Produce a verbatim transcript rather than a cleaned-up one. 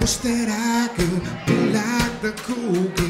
wish that I could be like the cool kids.